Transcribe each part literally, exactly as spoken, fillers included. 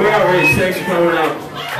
We're Outrage. Thanks for coming out.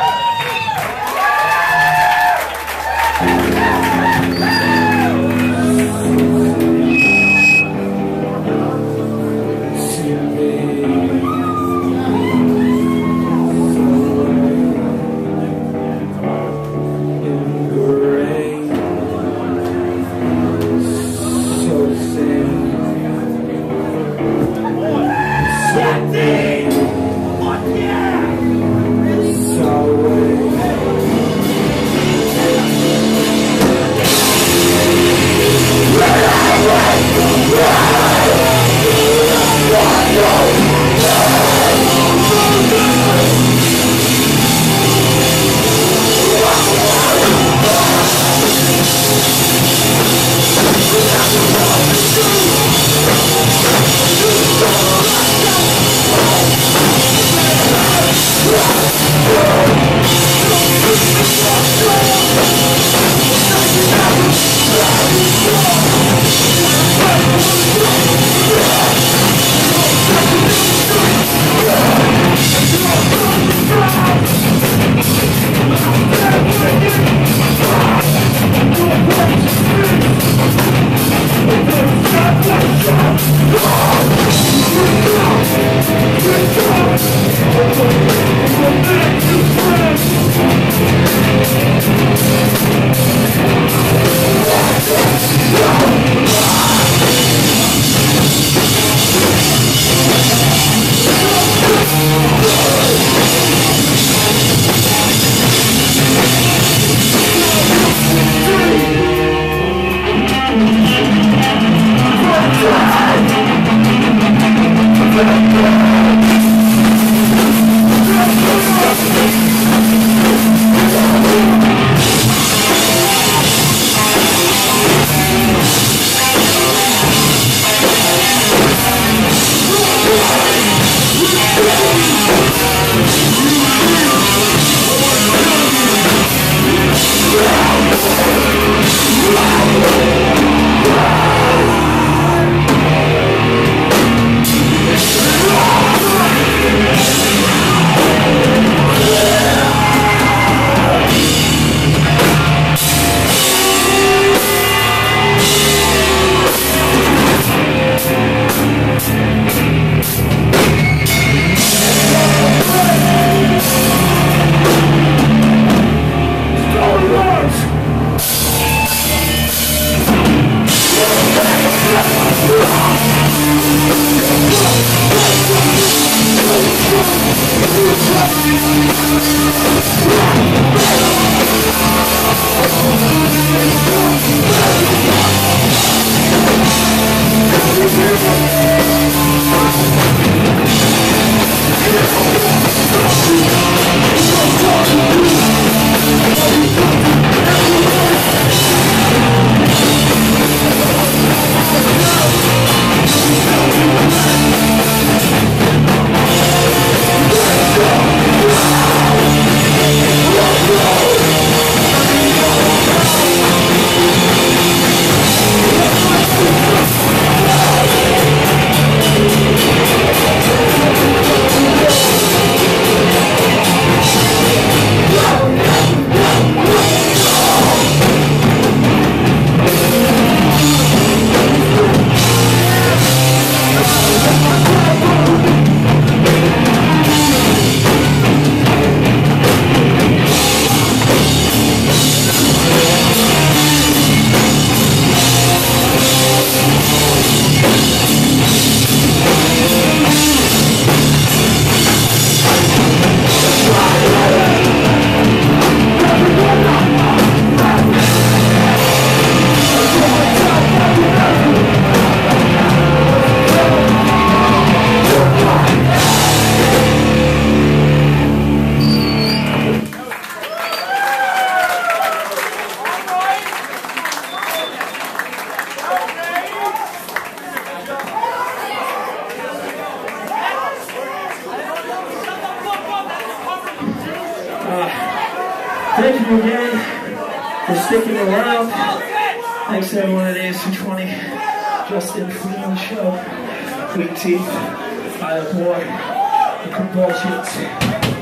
Thank you again for sticking around. Thanks to everyone at A S two twenty. Justin for being on the show. Quick Teeth, I have more. The Compulsions.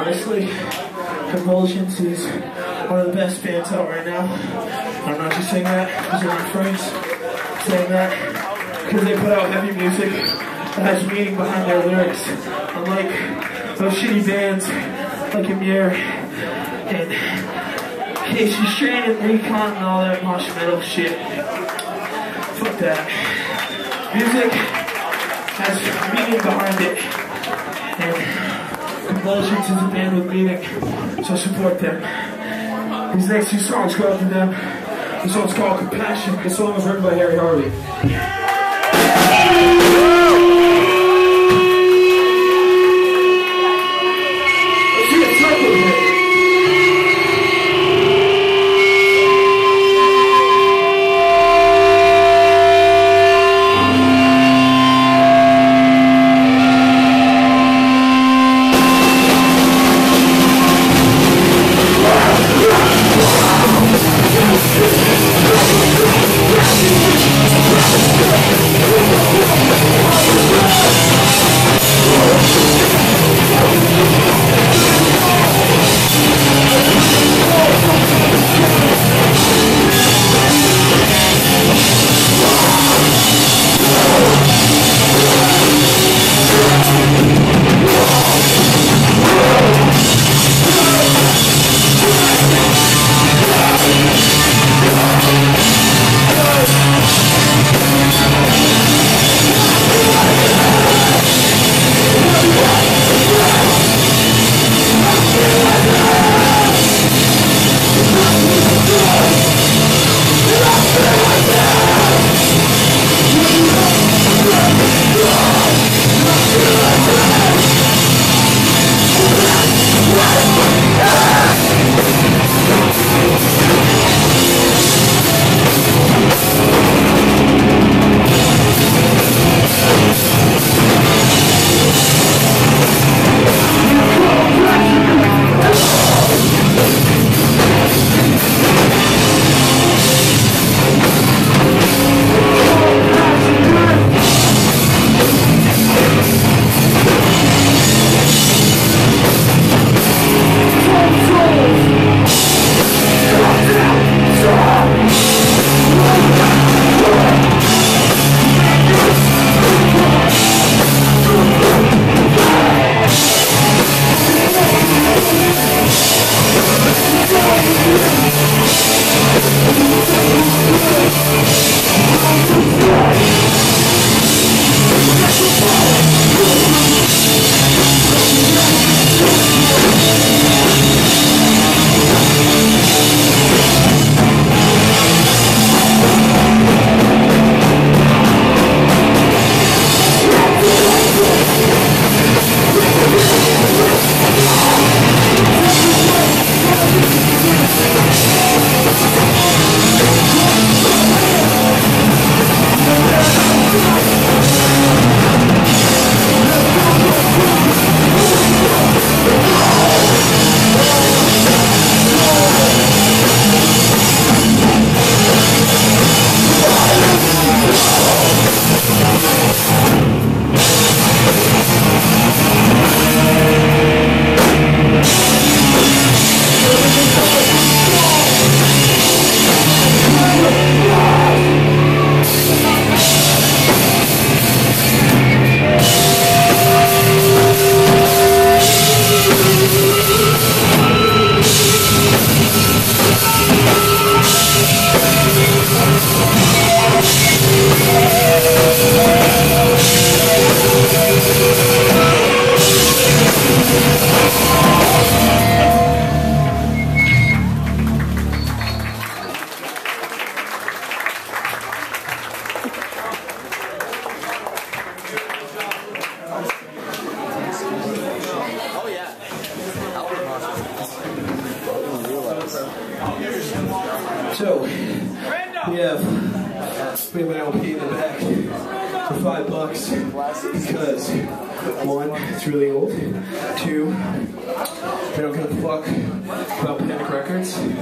honestly, Convulsions is one of the best bands out right now. I'm not just saying that because they're my friends. I'm saying that because they put out heavy music that has meaning behind their lyrics. Unlike those shitty bands like Amir and Casey Strain and Recon and all that mosh metal shit. Fuck that. Music has meaning behind it. And Convulsions is a band with meaning, so support them. These next two songs go out to them. This song's called Compassion. This song was written by Harry Harvey. Let's see a circle here. So, we have, we have an L P in the back for five bucks because, one, it's really old. Two, they don't give a fuck about Panic Records. Three,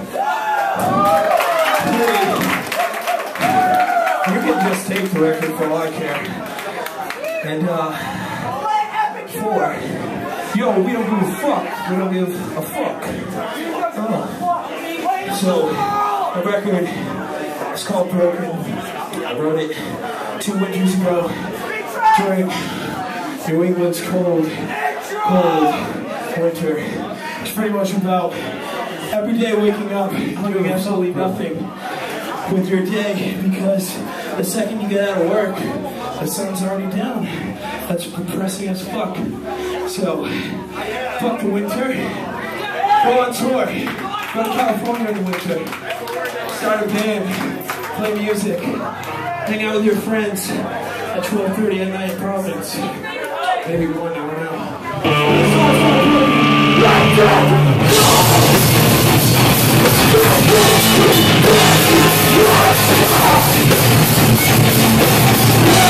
you can just take the record for all I care. And, uh, four, Yo, we don't give a fuck. We don't give a fuck. Uh, so, the record is called Broken. I wrote it two winters ago during New England's cold, cold winter. It's pretty much about every day waking up and doing absolutely nothing with your day, because the second you get out of work, the sun's already down. That's depressing as fuck. So, fuck the winter. Go on tour. Go to California in the winter. Start a band. Play music. Hang out with your friends at twelve thirty at night in Providence. Maybe one, I don't know.